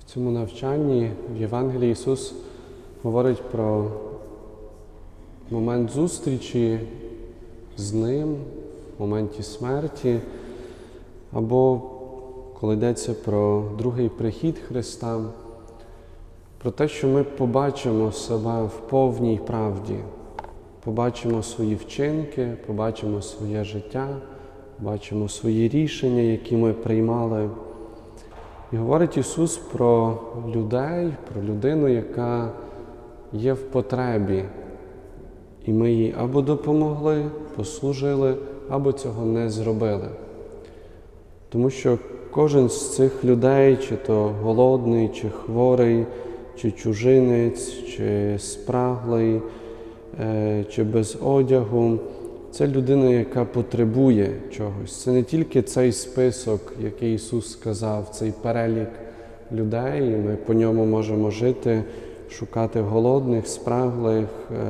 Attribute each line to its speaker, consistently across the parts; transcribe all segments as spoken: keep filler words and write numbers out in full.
Speaker 1: В цьому навчанні в Євангелії Ісус говорить про момент зустрічі з Ним, в моменті смерті, або коли йдеться про другий прихід Христа, про те, що ми побачимо себе в повній правді, побачимо свої вчинки, побачимо своє життя, побачимо свої рішення, які ми приймали. І говорить Ісус про людей, про людину, яка є в потребі. І ми їй або допомогли, послужили, або цього не зробили. Тому що кожен з цих людей, чи то голодний, чи хворий, чи чужинець, чи спраглий, чи без одягу, це людина, яка потребує чогось. Це не тільки цей список, який Ісус сказав, цей перелік людей, і ми по ньому можемо жити, шукати голодних, спраглих,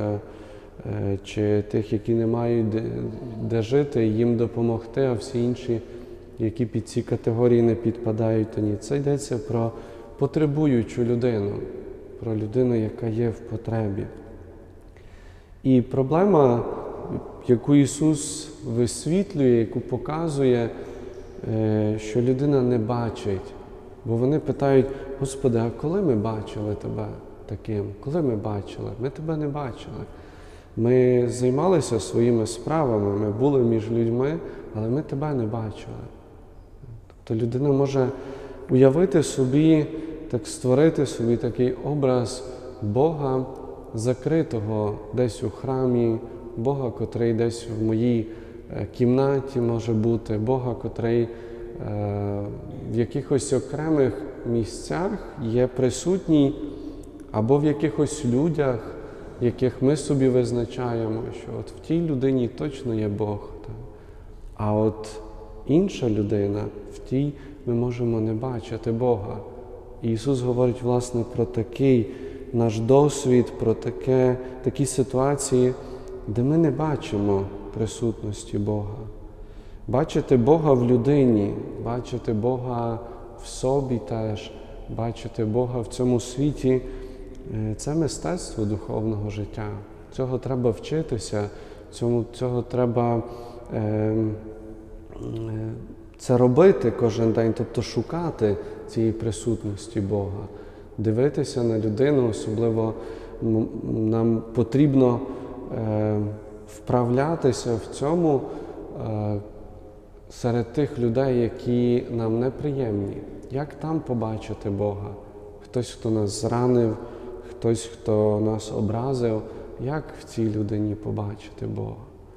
Speaker 1: чи тих, які не мають де жити, їм допомогти, а всі інші, які під ці категорії не підпадають, то ні. Це йдеться про потребуючу людину, про людину, яка є в потребі. І проблема, яку Ісус висвітлює, яку показує, що людина не бачить. Бо вони питають: Господи, а коли ми бачили Тебе таким? Коли ми бачили? Ми Тебе не бачили. Ми займалися своїми справами, ми були між людьми, але ми Тебе не бачили. Тобто людина може уявити собі, так створити собі такий образ Бога закритого десь у храмі, Бога, котрий десь в моїй кімнаті може бути, Бога, котрий е, в якихось окремих місцях є присутній, або в якихось людях, яких ми собі визначаємо, що от в тій людині точно є Бог. Так? А от інша людина, в тій ми можемо не бачити Бога. І Ісус говорить, власне, про такий наш досвід, про таке, такі ситуації, де ми не бачимо присутності Бога. Бачити Бога в людині, бачити Бога в собі теж, бачити Бога в цьому світі – це мистецтво духовного життя. Цього треба вчитися, цьому, цього треба е, е, це робити кожен день, тобто шукати цієї присутності Бога. Дивитися на людину, особливо нам потрібно е, вправлятися в цьому е, серед тих людей, які нам неприємні. Як там побачити Бога? Хтось, хто нас зранив, хтось, хто нас образив, як в цій людині побачити Бога?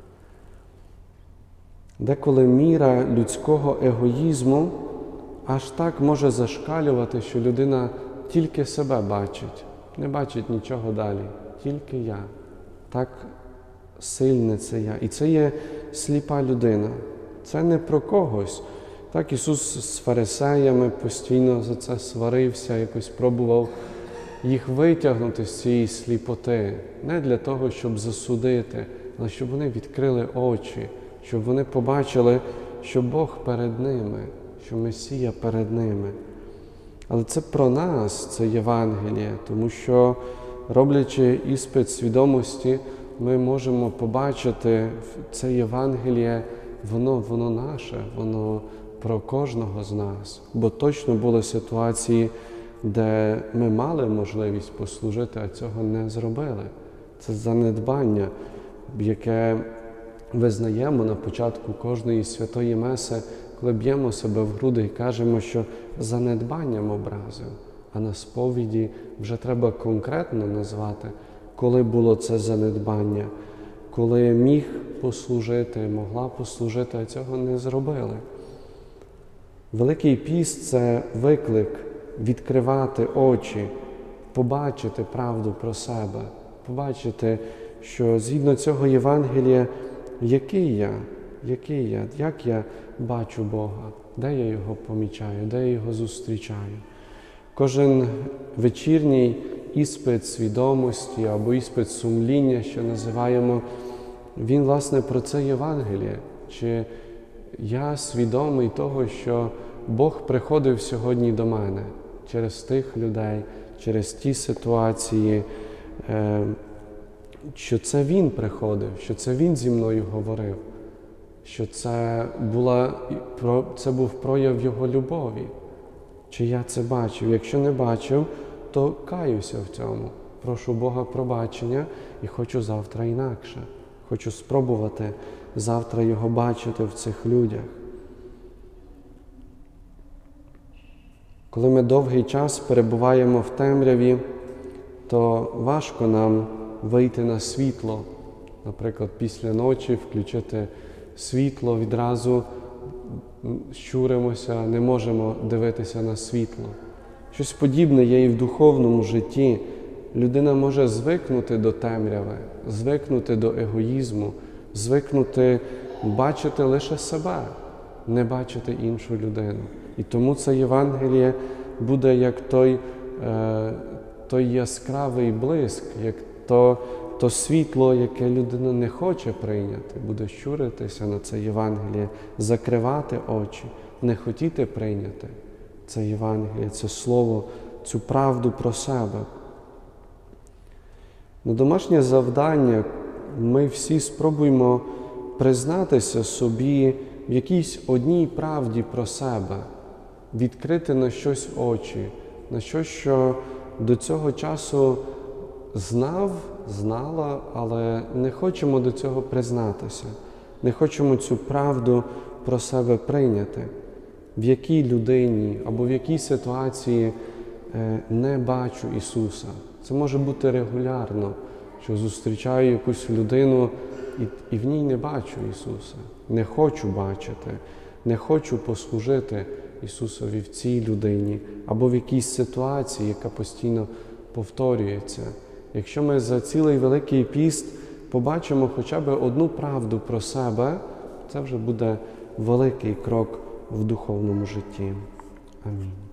Speaker 1: Деколи міра людського егоїзму аж так може зашкалювати, що людина тільки себе бачить, не бачить нічого далі, тільки я. Так сильне це я. І це є сліпа людина. Це не про когось. Так Ісус з фарисеями постійно за це сварився, якось пробував їх витягнути з цієї сліпоти. Не для того, щоб засудити, але щоб вони відкрили очі, щоб вони побачили, що Бог перед ними, що Месія перед ними. Але це про нас, це Євангеліє, тому що, роблячи іспит свідомості, ми можемо побачити це Євангеліє, воно, воно наше, воно про кожного з нас. Бо точно були ситуації, де ми мали можливість послужити, а цього не зробили. Це занедбання, яке визнаємо на початку кожної святої меси, коли б'ємо себе в груди і кажемо, що занедбанням образив, а на сповіді вже треба конкретно назвати, коли було це занедбання, коли міг послужити, могла послужити, а цього не зробили. Великий піст – це виклик відкривати очі, побачити правду про себе, побачити, що згідно цього Євангелія, який я, який я, як я бачу Бога, де я Його помічаю, де я Його зустрічаю. Кожен вечірній іспит свідомості або іспит сумління, що називаємо, він, власне, про це Євангеліє. Чи я свідомий того, що Бог приходив сьогодні до мене? через тих людей, через ті ситуації, що це Він приходив, що це Він зі мною говорив, що це, була, це був прояв Його любові. Чи я це бачив? Якщо не бачив, то каюся в цьому. Прошу Бога пробачення і хочу завтра інакше. Хочу спробувати завтра Його бачити в цих людях. Коли ми довгий час перебуваємо в темряві, то важко нам вийти на світло. Наприклад, після ночі включити світло, відразу щуримося, не можемо дивитися на світло. Щось подібне є і в духовному житті. Людина може звикнути до темряви, звикнути до егоїзму, звикнути бачити лише себе, не бачити іншу людину. І тому це Євангеліє буде як той, е, той яскравий блиск, як то, то світло, яке людина не хоче прийняти, буде щуритися на це Євангеліє, закривати очі, не хотіти прийняти це Євангеліє, це Слово, цю правду про себе. На домашнє завдання ми всі спробуємо признатися собі в якійсь одній правді про себе, відкрити на щось очі, на щось, що до цього часу знав, знала, але не хочемо до цього признатися, не хочемо цю правду про себе прийняти. В якій людині або в якій ситуації не бачу Ісуса. Це може бути регулярно, що зустрічаю якусь людину і, і в ній не бачу Ісуса. Не хочу бачити, не хочу послужити Ісусові в цій людині або в якійсь ситуації, яка постійно повторюється. Якщо ми за цілий Великий піст побачимо хоча б одну правду про себе, це вже буде великий крок в духовному житті. Амінь.